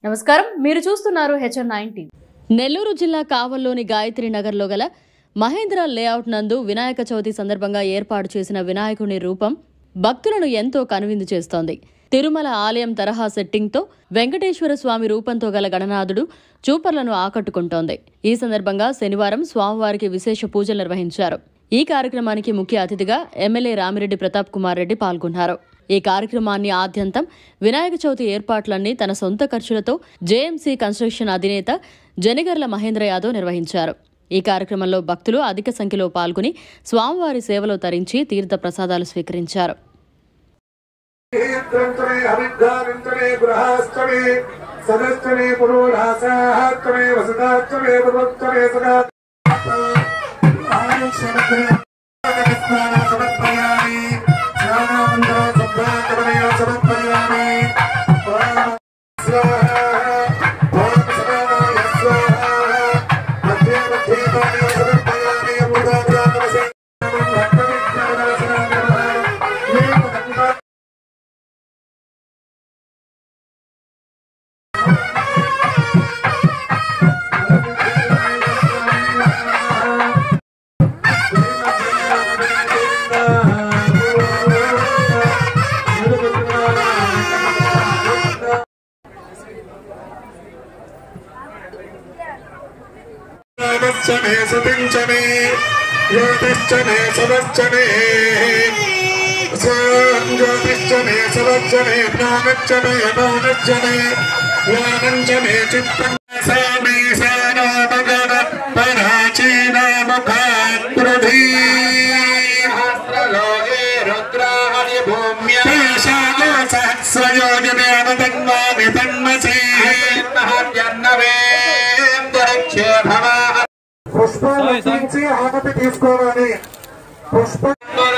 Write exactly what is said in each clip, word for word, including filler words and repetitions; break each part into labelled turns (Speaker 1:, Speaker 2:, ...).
Speaker 1: నమస్కారం, మీరు చూస్తున్నారు హెచ్ఎన్ నైన్ టీవీ.
Speaker 2: నెల్లూరు జిల్లా కావల్లోని గాయత్రి నగర్లో గల మహేంద్ర లేఅవుట్ నందు వినాయక చవితి సందర్భంగా ఏర్పాటు చేసిన వినాయకుని రూపం భక్తులను ఎంతో కనువిందు చేస్తోంది. తిరుమల ఆలయం తరహా సెట్టింగ్తో వెంకటేశ్వర స్వామి రూపంతో గల గణనాథుడు చూపర్లను ఆకట్టుకుంటోంది. ఈ సందర్భంగా శనివారం స్వామివారికి విశేష పూజలు నిర్వహించారు. ఈ కార్యక్రమానికి ముఖ్య అతిథిగా ఎమ్మెల్యే రామిరెడ్డి ప్రతాప్ కుమార్ రెడ్డి పాల్గొన్నారు. ఈ కార్యక్రమాన్ని ఆద్యంతం వినాయక చవితి ఏర్పాట్లన్నీ తన సొంత ఖర్చులతో జేఎంసీ కన్స్ట్రక్షన్ అధినేత జనిగర్ల మహేంద్ర యాదవ్ నిర్వహించారు. ఈ కార్యక్రమంలో భక్తులు అధిక సంఖ్యలో పాల్గొని స్వామివారి సేవలో తరించి తీర్థ ప్రసాదాలు స్వీకరించారు.
Speaker 3: చనే సుతించనే జ్యోతిశ్చనే సవశ్చనే జ్యోతిశ్చనే సవశ్చనే జ్ఞానశ్చనే యమోనశ్చనే జ్ఞానంచనే చిత్తం సామే సానామగణ పరాచీనాముఖాత్ప్రధీ హస్త్రలోకే రుద్రాహరి భూమ్యా శాలో సహస్రయోజనేమతన్వామి తన్మసీ మహాజన్నవే దరక్షే భవా పుష్పాలు తీసి ఆనతి తీసుకోవాలి. పుష్ప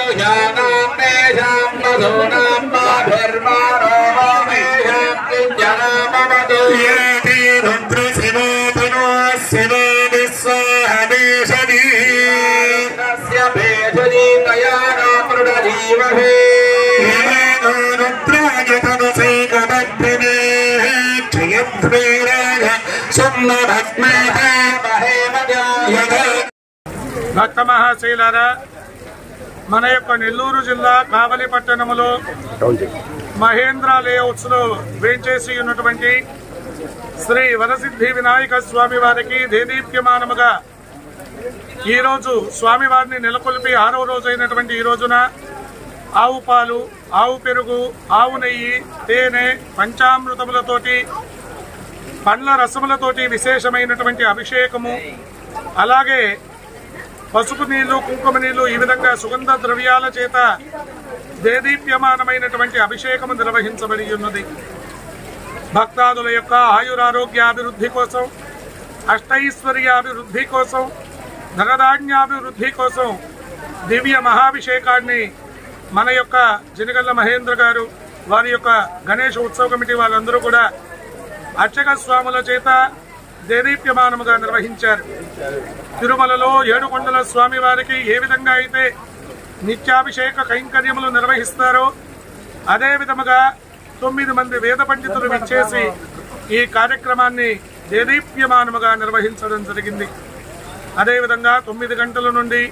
Speaker 4: భక్త మహాశైలారా, మన యొక్క నెల్లూరు జిల్లా కావలి పట్టణంలో మహేంద్ర లేఅవుట్స్ లో వేంచేసి ఉన్నటువంటి శ్రీ వరసిద్ధి వినాయక స్వామి వారికి దేదీప్యమానముగా ఈరోజు స్వామివారిని నెలకొల్పి ఆరో రోజైనటువంటి ఈ రోజున ఆవు పాలు, ఆవు పెరుగు, ఆవు నెయ్యి, తేనె, పంచామృతములతోటి, పండ్ల రసములతోటి విశేషమైనటువంటి అభిషేకము, అలాగే పసుపు నీళ్లు, కుంకుమ నీళ్లు, ఈ విధంగా సుగంధ ద్రవ్యాల చేత దేదీప్యమానమైనటువంటి అభిషేకము నిర్వహించబడి ఉన్నది. భక్తాదుల యొక్క ఆయురారోగ్యాభివృద్ధి కోసం, అష్టైశ్వర్యాభివృద్ధి కోసం, ధనధాన్యాభివృద్ధి కోసం దివ్య మహాభిషేకాన్ని మన యొక్క జనిగర్ల మహేంద్ర గారు, వారి యొక్క గణేష్ ఉత్సవ కమిటీ వాళ్ళందరూ కూడా అర్చక స్వాముల చేత దేదీప్యమానముగా నిర్వహించారు. తిరుమలలో ఏడుకొండల స్వామి వారికి ఏ విధంగా అయితే నిత్యాభిషేక కైంకర్యములు నిర్వహిస్తారో అదే విధముగా తొమ్మిది మంది వేద పండితులు విచ్చేసి ఈ కార్యక్రమాన్ని దేదీప్యమానముగా నిర్వహించడం జరిగింది. అదేవిధంగా తొమ్మిది గంటల నుండి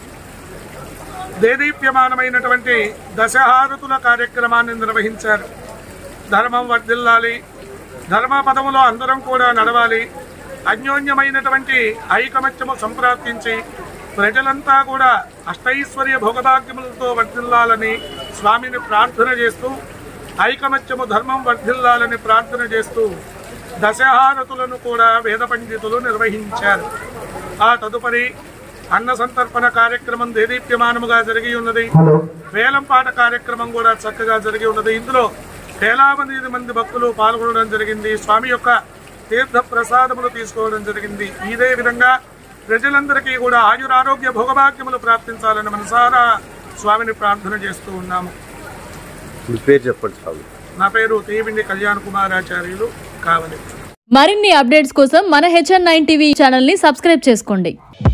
Speaker 4: దేదీప్యమానమైనటువంటి దశహారతుల కార్యక్రమాన్ని నిర్వహించారు. ధర్మం వర్ధిల్లాలి, ధర్మ పదములో అందరం కూడా నడవాలి, అన్యోన్యమైనటువంటి ఐకమత్యము సంప్రాప్తించి ప్రజలంతా కూడా అష్టైశ్వర్య భోగభాగ్యములతో వర్ధిల్లాలని స్వామిని ప్రార్థన చేస్తూ, ఐకమత్యము ధర్మం వర్ధిల్లాలని ప్రార్థన చేస్తూ దశహారతులను కూడా వేద పండితులు నిర్వహించారు. ఆ తదుపరి అన్న సంతర్పణ కార్యక్రమం దేదీప్యమానముగా జరిగి ఉన్నది. వేలంపాట కార్యక్రమం కూడా చక్కగా జరిగి ఉన్నది. ఇందులో వేలాది మంది భక్తులు పాల్గొనడం జరిగింది. స్వామి యొక్క తీర్థ ప్రసాదములు తీసుకోవడం జరిగింది. ఇదే విధంగా ప్రజలందరికీ కూడా ఆయురారోగ్య భోగభాగ్యములు ప్రాప్తించాలని మనసారా స్వామిని ప్రార్థన చేస్తూ ఉన్నాము. నా పేరు తీవిండి కళ్యాణ కుమారాచార్యులు, కావలి.
Speaker 2: మరిన్ని అప్డేట్స్ కోసం మన హెచ్ఎన్ నైన్ టీవీ ఛానల్ ని సబ్స్క్రైబ్ చేసుకోండి.